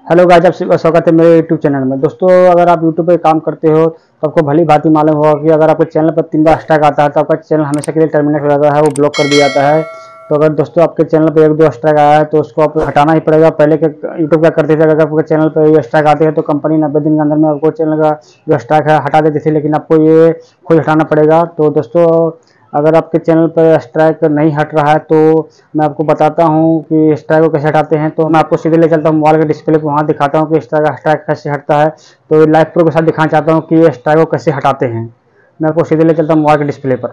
Hello guys, आप सबका स्वागत है मेरे यूट्यूब चैनल में। दोस्तों, अगर आप यूट्यूब पे काम करते हो तो आपको भली भांति मालूम होगा कि अगर आपके चैनल पर 3 बार स्ट्राइक आता है तो आपका चैनल हमेशा के लिए टर्मिनेट हो जाता है, वो ब्लॉक कर दिया जाता है। तो अगर दोस्तों आपके चैनल पर 1-2 स्ट्राइक आया है तो उसको आपको हटाना ही पड़ेगा। पहले के यूट्यूब क्या करते थे, अगर आपके चैनल पर ये स्ट्राइक आते हैं तो कंपनी 90 दिन के अंदर में आपको चैनल का जो स्ट्राइक है हटा देती थी, लेकिन आपको ये खुद हटाना पड़ेगा। तो दोस्तों, अगर आपके चैनल पर स्ट्राइक नहीं हट रहा है तो मैं आपको बताता हूं कि स्ट्राइक को कैसे हटाते हैं। तो मैं आपको सीधे ले चलता हूं मोबाइल के डिस्प्ले पर, वहां दिखाता हूं कि स्ट्राइक कैसे हटता है। तो लाइव प्रूफ के साथ दिखाना चाहता हूं कि ये स्ट्राइक को कैसे हटाते हैं। मैं आपको सीधे ले चलता हूं मोबाइल के डिस्प्ले पर।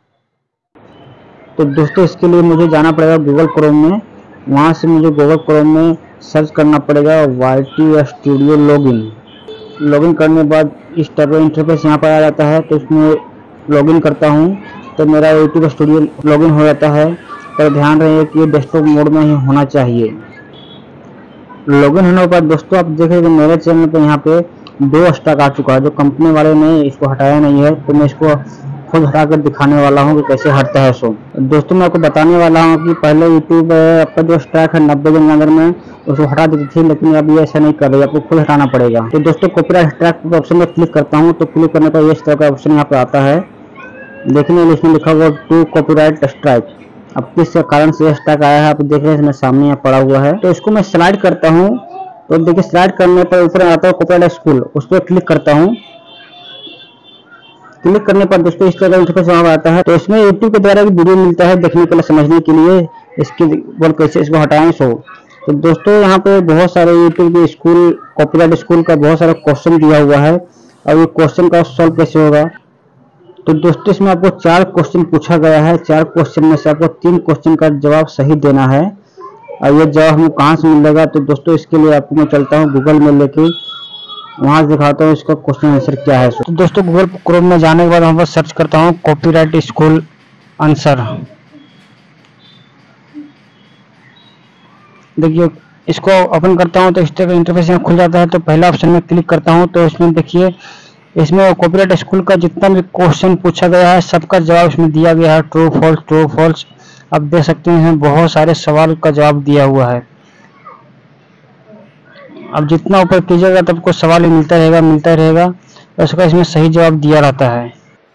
तो दोस्तों, इसके लिए मुझे जाना पड़ेगा गूगल क्रोम में। वहां से मुझे गूगल क्रोम में सर्च करना पड़ेगा YT स्टूडियो लॉगिन करने के बाद इस टाइप का इंटरफेस यहाँ पर आ जाता है। तो इसमें लॉगिन करता हूँ तो मेरा यूट्यूब स्टूडियो लॉगिन हो जाता है। पर ध्यान रहे कि ये डेस्कटॉप मोड में ही होना चाहिए। लॉगिन होने के बाद दोस्तों आप देख रहे हैं मेरे चैनल पे यहाँ पे 2 स्ट्राइक आ चुका है। जो कंपनी वाले ने इसको हटाया नहीं है तो मैं इसको खुद हटा कर दिखाने वाला हूँ कि कैसे हटता है। सो दोस्तों, मैं आपको बताने वाला हूँ कि पहले यूट्यूब आपका जो स्ट्राइक है 90 दिन के अंदर में उसको हटा देती थी, लेकिन अब ये ऐसा नहीं कर रही, आपको खुद हटाना पड़ेगा। तो दोस्तों, कॉपीराइट स्ट्राइक ऑप्शन में क्लिक करता हूँ तो क्लिक करने पर इस तरह का ऑप्शन यहाँ पे आता है। देखने में इसमें लिखा हुआ 2 कॉपीराइट स्ट्राइक। अब किस कारण से स्ट्राइक आया है आप देख रहे हैं, इसमें सामने यहाँ पड़ा हुआ है। तो इसको मैं स्लाइड करता हूँ तो देखिए स्लाइड करने पर ऊपर आता है कॉपीराइट स्कूल, उस पर क्लिक करता हूँ। क्लिक करने पर दोस्तों इस तरह का इंटरफेस वहां आता है। तो इसमें यूट्यूब के द्वारा भी वीडियो मिलता है देखने के लिए, समझने के लिए इसकी बोल कैसे इसको हटाएं। तो दोस्तों, यहाँ पे बहुत सारे यूट्यूब के स्कूल कॉपीराइट स्कूल का बहुत सारा क्वेश्चन दिया हुआ है और ये क्वेश्चन का सॉल्व कैसे होगा। तो दोस्तों, इसमें आपको 4 क्वेश्चन पूछा गया है। 4 क्वेश्चन में से आपको 3 क्वेश्चन का जवाब सही देना है। और ये जवाब हमको कहाँ से मिलेगा, तो दोस्तों इसके लिए आपको मैं चलता हूँ गूगल में लेके, वहां दिखाता हूँ इसका क्वेश्चन आंसर क्या है। तो दोस्तों, गूगल क्रोम में जाने के बाद वहां पर सर्च करता हूँ कॉपीराइट स्कूल आंसर। देखिए इसको ओपन करता हूँ तो इस तरह का इंटरफेस यहाँ खुल जाता है। तो पहला ऑप्शन में क्लिक करता हूँ तो इसमें देखिए इसमें कॉपीराइट स्कूल का जितना भी क्वेश्चन पूछा गया है सबका जवाब इसमें दिया गया है, ट्रू फॉल्स ट्रू फॉल्स। आप देख सकते हैं बहुत सारे सवाल का जवाब दिया हुआ है। अब जितना ऊपर कीजिएगा तब को सवाल मिलता रहेगा उसका इसमें सही जवाब दिया रहता है।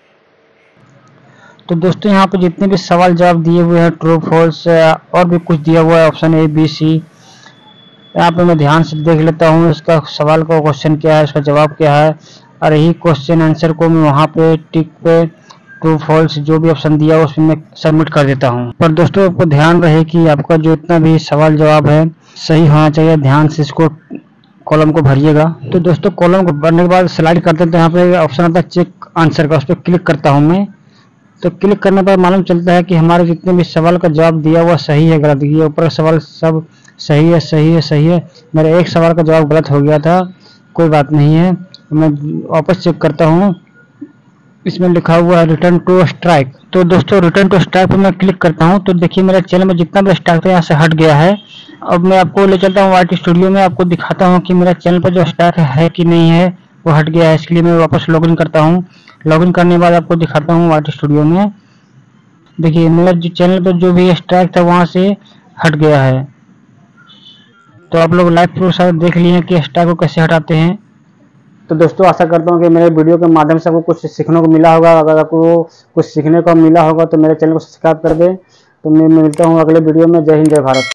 तो दोस्तों, यहाँ पे जितने भी सवाल जवाब दिए हुए हैं ट्रू फॉल्स और भी कुछ दिया हुआ है ऑप्शन ABC, यहाँ पे मैं ध्यान से देख लेता हूँ इसका सवाल का क्वेश्चन क्या है, इसका जवाब क्या है। और यही क्वेश्चन आंसर को मैं वहाँ पे टिक पे ट्रू फॉल्स जो भी ऑप्शन दिया है उसमें मैं सबमिट कर देता हूँ। पर दोस्तों, आपको ध्यान रहे कि आपका जो इतना भी सवाल जवाब है सही होना चाहिए। ध्यान से इसको कॉलम को भरिएगा। तो दोस्तों, कॉलम को भरने के बाद स्लाइड करते हैं तो यहाँ पे ऑप्शन आता है चेक आंसर का, उस पर क्लिक करता हूँ मैं। तो क्लिक करने पर मालूम चलता है कि हमारे जितने भी सवाल का जवाब दिया हुआ सही है गलत। ये ऊपर सवाल सब सही है। मेरा एक सवाल का जवाब गलत हो गया था, कोई बात नहीं है। मैं वापस चेक करता हूँ, इसमें लिखा हुआ है रिटर्न टू स्ट्राइक। तो दोस्तों, रिटर्न टू स्ट्राइक पर मैं क्लिक करता हूँ तो देखिए मेरे चैनल में जितना भी स्ट्राइक था यहाँ से हट गया है। अब मैं आपको ले चलता हूँ YT स्टूडियो में, आपको दिखाता हूँ कि मेरा चैनल पर जो स्ट्राइक है कि नहीं है, वो हट गया है। इसके लिए मैं वापस लॉगिन करता हूँ। लॉगिन करने के बाद आपको दिखाता हूँ YT स्टूडियो में। देखिए मेरा जो चैनल पर जो भी स्ट्राइक था वहां से हट गया है। तो आप लोग लाइव प्रूफ देख लिए कि स्ट्राइक को कैसे हटाते हैं। तो दोस्तों, आशा करता हूँ कि मेरे वीडियो के माध्यम से आपको कुछ सीखने को मिला होगा। अगर आपको कुछ सीखने को मिला होगा तो मेरे चैनल को सब्सक्राइब कर दें। तो मैं मिलता हूँ अगले वीडियो में। जय हिंद, जय भारत।